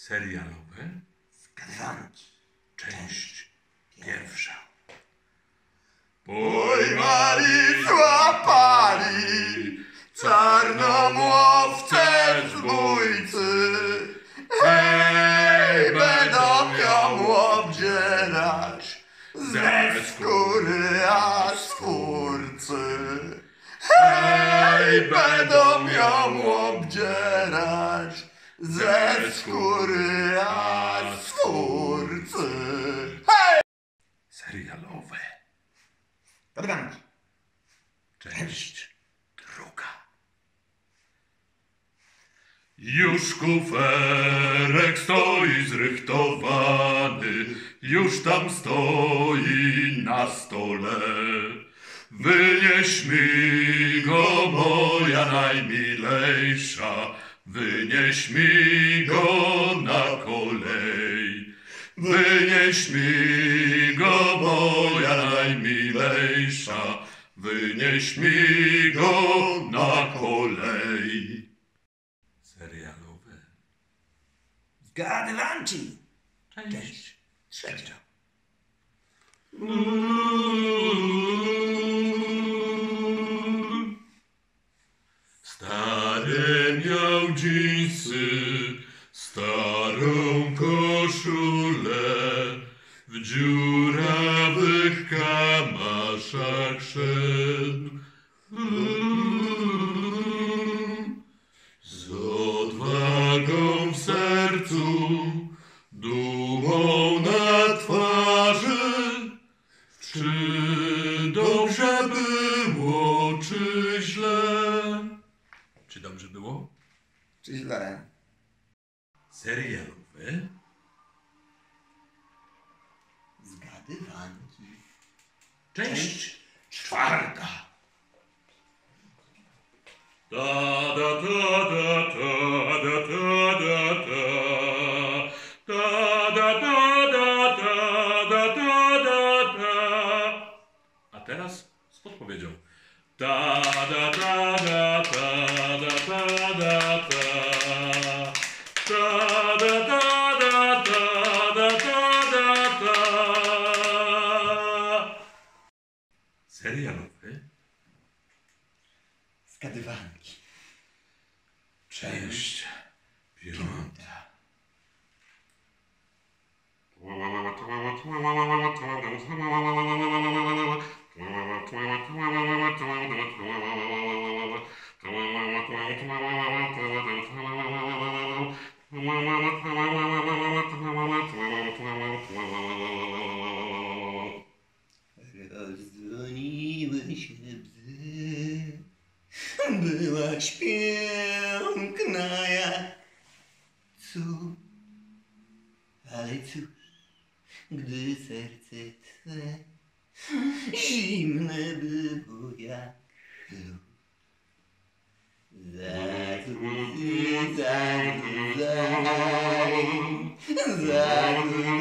serialowe. Zgadywanki. Część pierwsza. Pojmali, złapali czarnomłowce zbójcy. Hej, będą ją obdzierać ze skóry aż skórcy. Hej, będą ją obdzierać ze skóry aż skórcy. Hej! Serialowe. Zgadywanki. Część druga. Już kuferek stoi zrychtowany, już tam stoi na stole. Wynieś mi go, moja najmilejsza, wynieś mi go na kolej. Wynieś mi go, moja najmilejsza, wynieś mi go na kolej. Serialowe. Zgadywanki. Część trzecia. Stary miał dżinsy, starą koszulę, w dziurawych kamaszach szedł. Z odwagą w sercu, dumą na twarzy. Czy dobrze było, czy źle? Czy dobrze było? Czy źle? Serialowe. Zgadywanki. Część czwarta. Da da da da da da da da da da da da da da da da. A teraz z podpowiedzią. Da da da da da da da da da. Da da da da da da da da da. Serialowy. Zgadywanki. Część piąta. Rozdzwoniły się bzy, byłaś piękna jak cud, ale cóż, gdy serce twe zimne było jak lód. Zagłód, zagłód, zagłód, zagłód,